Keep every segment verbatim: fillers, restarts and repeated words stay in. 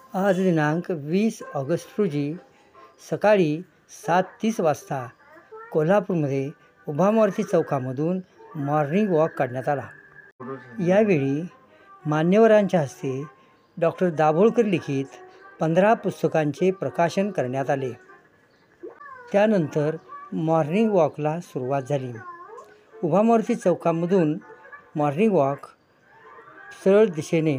आज दिनांक वीस ऑगस्ट रोजी सकाळी सात तीस वाजता कोल्हापूरमध्ये उभामारुती चौकामधून मॉर्निंग वॉक काढण्यात आला। यावेळी मान्यवरांच्या हस्ते डॉक्टर दाभोळकर लिखित पंधरा पुस्तकांचे प्रकाशन करण्यात आले। त्यानंतर मॉर्निंग वॉकला सुरुवात झाली। उभामारुती चौकामधून मॉर्निंग वॉक सरळ दिशेने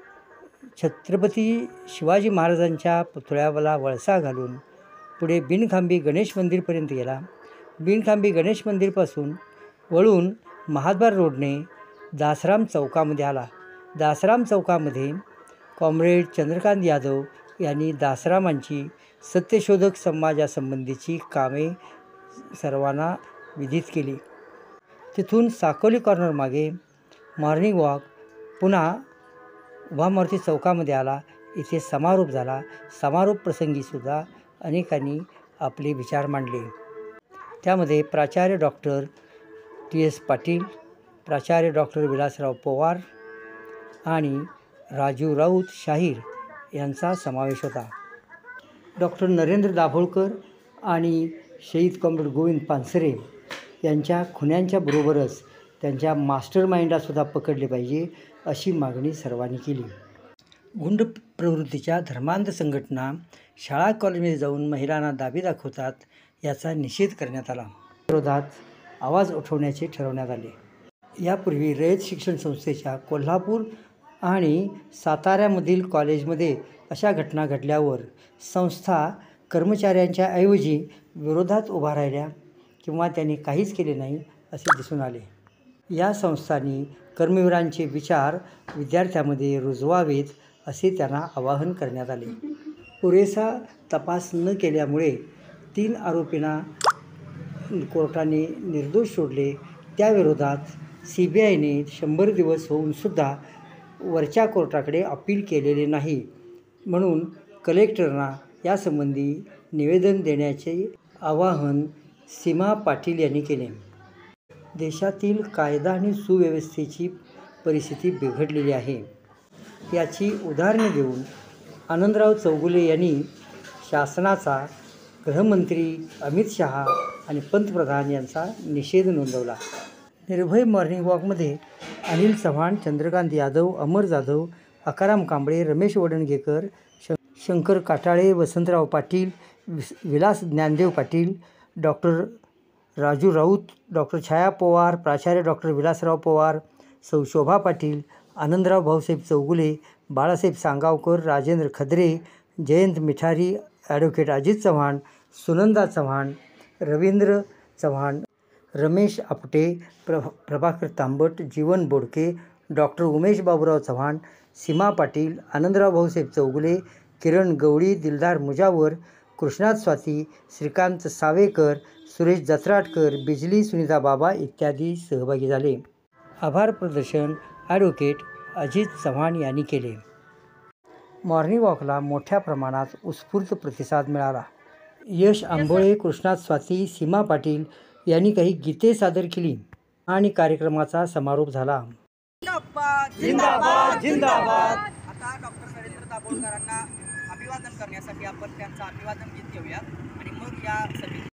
छत्रपती शिवाजी महाराजांच्या पुतळ्याला वळसा घालून पुढे बिनखांबी गणेश मंदिरपर्यंत गेला। बिनखांबी गणेश मंदिरपासून वळून महाद्वार रोडने दासराम चौकामध्ये आला। दासराम चौकामध्ये कॉम्रेड चंद्रकांत यादव यांनी दासरामांची सत्यशोधक समाजासंबंधीची कामे सर्वांना विदित केली। तिथून साकोली कॉर्नर मागे मॉर्निंग वॉक पुन्हा उभामारुती चौकामध्ये आला। इथे समारोप झाला। समारोप प्रसंगीसुद्धा अनेकांनी आपले विचार मांडले। त्यामध्ये प्राचार्य डॉक्टर टी एस पाटील, प्राचार्य डॉक्टर विलासराव पवार आणि राजू राऊत शाहीर यांचा समावेश होता। डॉक्टर नरेंद्र दाभोळकर आणि शहीद कॉम्रेड गोविंद पानसरे यांच्या खुन्यांच्या बरोबरच त्यांच्या मास्टर माइंडलासुद्धा पकडले पाहिजे अशी मागणी सर्वांनी केली। गुंड प्रवृत्तीच्या धर्मांध संघटना शाळा कॉलेजमध्ये जाऊन महिलांना दाबी दाखवतात याचा निषेध करण्यात आला। विरोधात आवाज उठवण्याचे ठरवण्यात आले। यापूर्वी रयत शिक्षण संस्थेच्या कोल्हापूर आणि साताऱ्यामधील कॉलेजमध्ये अशा घटना घडल्यावर संस्था कर्मचाऱ्यांच्या ऐवजी विरोधात उभा राहिल्या किंवा त्यांनी काहीच केले नाही असे दिसून आले। या संस्थांनी कर्मवीरांचे विचार विद्यार्थ्यांमध्ये रुजवावेत असे त्यांना आवाहन करण्यात आले। पुरेसा तपास न केल्यामुळे तीन आरोपींना कोर्टाने निर्दोष सोडले। त्याविरोधात सी बी आयने शंभर दिवस होऊनसुद्धा वरच्या कोर्टाकडे अपील केलेले नाही, म्हणून कलेक्टरना यासंबंधी निवेदन देण्याचे आवाहन सीमा पाटील यांनी केले। देशातील कायदा आणि सुव्यवस्थेची परिस्थिती बिघडलेली आहे याची उदाहरणे देऊन आनंदराव चौगुले यांनी शासनाचा, गृहमंत्री अमित शहा आणि पंतप्रधान यांचा निषेध नोंदवला। निर्भय मॉर्निंग वॉकमध्ये अनिल चव्हाण, चंद्रकांत यादव, अमर जाधव, आकाराम कांबळे, रमेश वडणगेकर, शंकर काटाळे, वसंतराव पाटील, विलास ज्ञानदेव पाटील, डॉक्टर राजू राऊत, डॉक्टर छाया पवार, प्राचार्य डॉक्टर विलासराव पवार, सौ शोभा पाटील, आनंदराव भाऊसाहेब चौगुले, बाळासाहेब सांगावकर, राजेंद्र खदरे, जयंत मिठारी, ॲडव्होकेट अजित चव्हाण, सुनंदा चव्हाण, रवींद्र चव्हाण, रमेश आपटे, प्र प्रभाकर तांबट, जीवन बोडके, डॉक्टर उमेश बाबूराव चव्हाण, सीमा पाटील, आनंदराव भाऊसाहेब चौगुले, किरण गवळी, दिलदार मुजावर, कृष्णात स्वाती, श्रीकांत सावेकर, सुरेश जत्राटकर, बिजली सुनीता बाबा इत्यादी सहभागी झाले। आभार प्रदर्शन ॲडव्होकेट अजित चव्हाण यांनी केले। मॉर्निंग वॉकला मोठ्या प्रमाणात उत्स्फूर्त प्रतिसाद मिळाला। यश आंबोळे, कृष्णात स्वाती, सीमा पाटील यांनी काही गीते सादर केली आणि कार्यक्रमाचा समारोप झाला। जिंदाबाद जिंदाबाद। आता डॉक्टर नरेंद्र दाभोळकरांना अभिवादन करण्यासाठी आपण त्यांचं अभिवादन गीत घेऊया आणि मग या सभेची